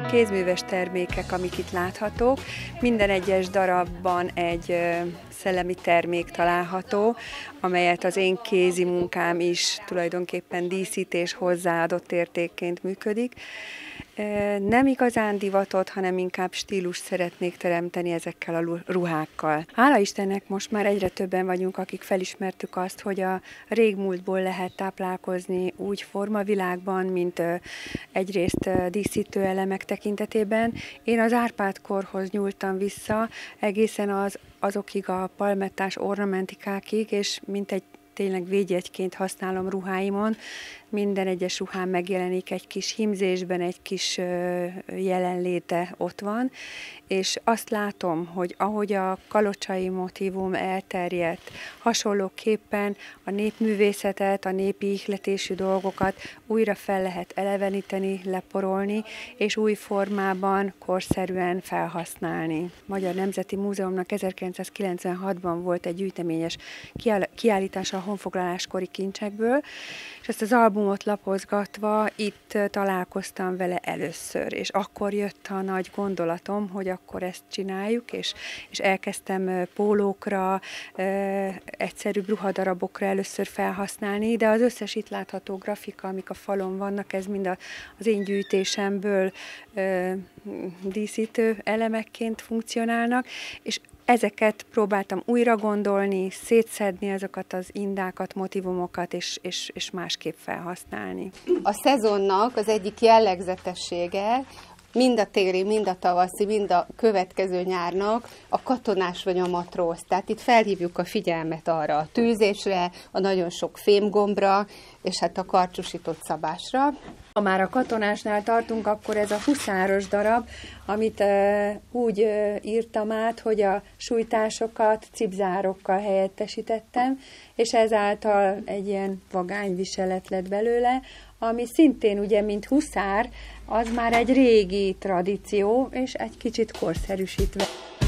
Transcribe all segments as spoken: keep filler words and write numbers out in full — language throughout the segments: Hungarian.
kézműves termékek, amik itt láthatók. Minden egyes darabban egy szellemi termék található, amelyet az én kézi munkám is tulajdonképpen díszít és hozzáadott értékként működik. Nem igazán divatot, hanem inkább stílust szeretnék teremteni ezekkel a ruhákkal. Hála Istennek most már egyre többen vagyunk, akik felismertük azt, hogy a régmúltból lehet táplálkozni úgy formavilágban, mint egyrészt díszítő elemek tekintetében. Én az Árpád-korhoz nyúltam vissza, egészen az, azokig a palmettás ornamentikákig, és mint egy tényleg védjegyként használom ruháimon. Minden egyes ruhám megjelenik egy kis hímzésben, egy kis jelenléte ott van, és azt látom, hogy ahogy a kalocsai motívum elterjedt, hasonlóképpen a népművészetet, a népi ihletésű dolgokat újra fel lehet eleveníteni, leporolni, és új formában, korszerűen felhasználni. Magyar Nemzeti Múzeumnak ezerkilencszázkilencvenhatban volt egy gyűjteményes kiállítása a honfoglaláskori kincsekből, és ezt az albumot lapozgatva itt találkoztam vele először, és akkor jött a nagy gondolatom, hogy akkor ezt csináljuk, és, és elkezdtem pólókra, egyszerűbb ruhadarabokra először felhasználni, de az összes itt látható grafika, amik a falon vannak, ez mind az én gyűjtésemből díszítő elemekként funkcionálnak, és ezeket próbáltam újra gondolni, szétszedni ezeket az indákat, motivumokat, és, és, és másképp felhasználni. A szezonnak az egyik jellegzetessége, mind a téli, mind a tavaszi, mind a következő nyárnak a katonás vagy a matróz. Tehát itt felhívjuk a figyelmet arra a tűzésre, a nagyon sok fémgombra, és hát a karcsúsított szabásra. Ha már a katonásnál tartunk, akkor ez a huszáros darab, amit e, úgy e, írtam át, hogy a sújtásokat cipzárokkal helyettesítettem, és ezáltal egy ilyen vagány viselet lett belőle, ami szintén ugye, mint huszár, az már egy régi tradíció, és egy kicsit korszerűsítve.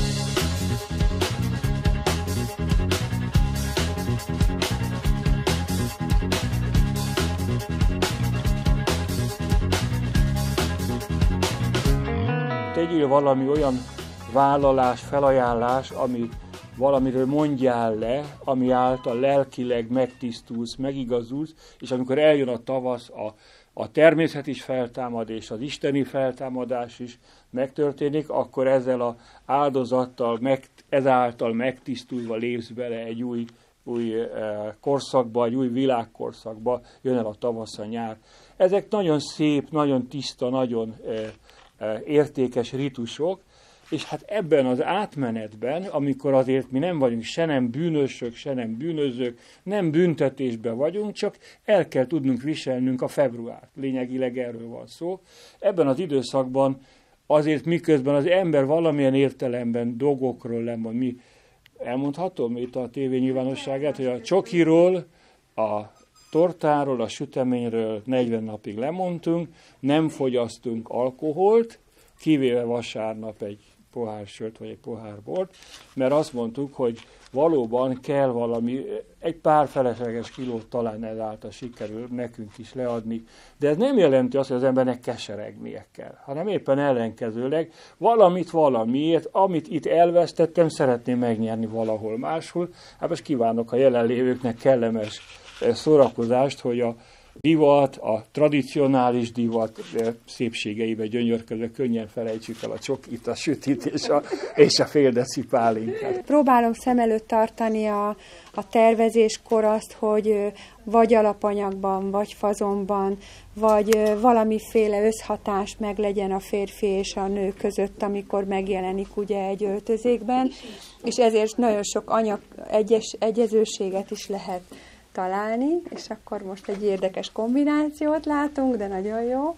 Tegyél valami olyan vállalás, felajánlás, ami valamiről mondjál le, ami által lelkileg megtisztulsz, megigazulsz, és amikor eljön a tavasz, a, a természet is feltámad, és az isteni feltámadás is megtörténik, akkor ezzel az áldozattal, meg, ezáltal megtisztulva lépsz bele egy új, új eh, korszakba, egy új világkorszakba, jön el a tavasz, a nyár. Ezek nagyon szép, nagyon tiszta, nagyon eh, eh, értékes ritusok, és hát ebben az átmenetben, amikor azért mi nem vagyunk se nem bűnösök, se nem bűnözők, nem büntetésben vagyunk, csak el kell tudnunk viselnünk a februárt. Lényegileg erről van szó. Ebben az időszakban azért miközben az ember valamilyen értelemben dolgokról lemond, mi elmondhatom itt a tévé nyilvánosságát, hogy a csokiról, a tortáról, a süteményről negyven napig lemondtunk, nem fogyasztunk alkoholt, kivéve vasárnap egy pohár sört vagy egy pohár bort, mert azt mondtuk, hogy valóban kell valami, egy pár felesleges kilót talán ezáltal sikerül nekünk is leadni, de ez nem jelenti azt, hogy az embernek keseregnie kell, hanem éppen ellenkezőleg valamit valamiért, amit itt elvesztettem, szeretném megnyerni valahol máshol. Hát most kívánok a jelenlévőknek kellemes szórakozást, hogy a divat, a tradicionális divat szépségeivel gyönyörködve könnyen felejtsük el a csokit, a sütit és a, és a fél deci pálinkát. Próbálom szem előtt tartani a, a tervezéskor azt, hogy vagy alapanyagban, vagy fazonban, vagy valamiféle összhatás meg legyen a férfi és a nő között, amikor megjelenik ugye egy öltözékben, és ezért nagyon sok anyag egyes, egyezőséget is lehet találni, és akkor most egy érdekes kombinációt látunk, de nagyon jó.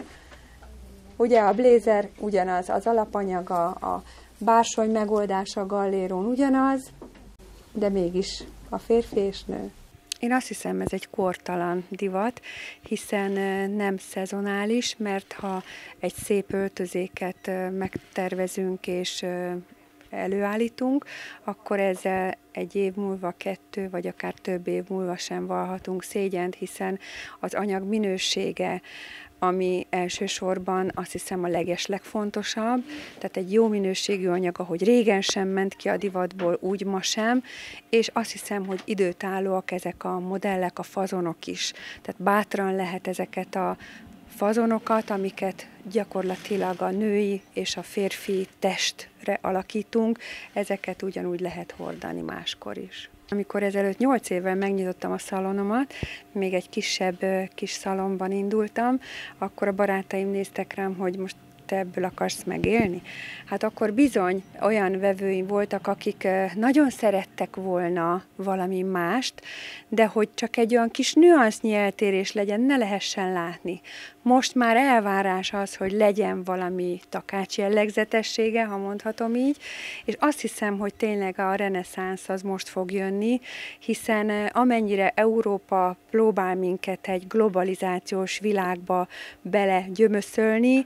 Ugye a blézer ugyanaz, az alapanyaga, a bársony megoldása a gallérón ugyanaz, de mégis a férfi és nő. Én azt hiszem, ez egy kortalan divat, hiszen nem szezonális, mert ha egy szép öltözéket megtervezünk és előállítunk, akkor ezzel egy év múlva, kettő vagy akár több év múlva sem vallhatunk szégyent, hiszen az anyag minősége, ami elsősorban azt hiszem a legeslegfontosabb, tehát egy jó minőségű anyag, ahogy régen sem ment ki a divatból, úgy ma sem, és azt hiszem, hogy időtállóak ezek a modellek, a fazonok is. Tehát bátran lehet ezeket a fazonokat, amiket gyakorlatilag a női és a férfi testre alakítunk, ezeket ugyanúgy lehet hordani máskor is. Amikor ezelőtt nyolc évvel megnyitottam a szalonomat, még egy kisebb kis szalonban indultam, akkor a barátaim néztek rám, hogy most te ebből akarsz megélni? Hát akkor bizony olyan vevőim voltak, akik nagyon szerettek volna valami mást, de hogy csak egy olyan kis nüansznyi eltérés legyen, ne lehessen látni. Most már elvárás az, hogy legyen valami takács jellegzetessége, ha mondhatom így, és azt hiszem, hogy tényleg a reneszánsz az most fog jönni, hiszen amennyire Európa próbál minket egy globalizációs világba belegyömöszölni,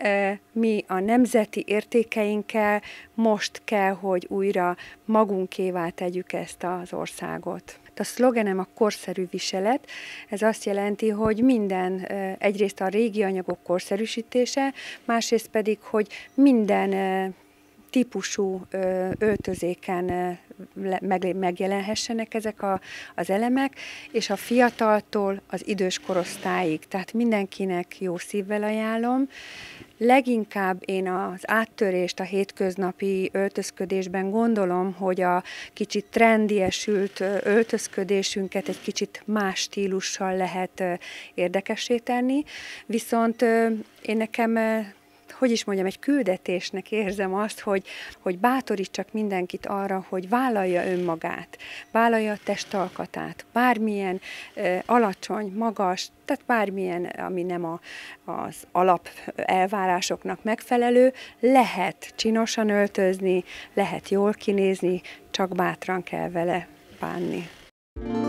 mi a nemzeti értékeinkkel most kell, hogy újra magunkévá tegyük ezt az országot. A szlogenem a korszerű viselet, ez azt jelenti, hogy minden, egyrészt a régi anyagok korszerűsítése, másrészt pedig, hogy minden típusú öltözéken megjelenhessenek ezek a, az elemek, és a fiataltól az idős korosztályig, tehát mindenkinek jó szívvel ajánlom. Leginkább én az áttörést a hétköznapi öltözködésben gondolom, hogy a kicsit trendiesült öltözködésünket egy kicsit más stílussal lehet érdekessé tenni, viszont én nekem, hogy is mondjam, egy küldetésnek érzem azt, hogy, hogy bátorítsak mindenkit arra, hogy vállalja önmagát, vállalja a testalkatát, bármilyen eh, alacsony, magas, tehát bármilyen, ami nem a, az alap elvárásoknak megfelelő, lehet csinosan öltözni, lehet jól kinézni, csak bátran kell vele bánni.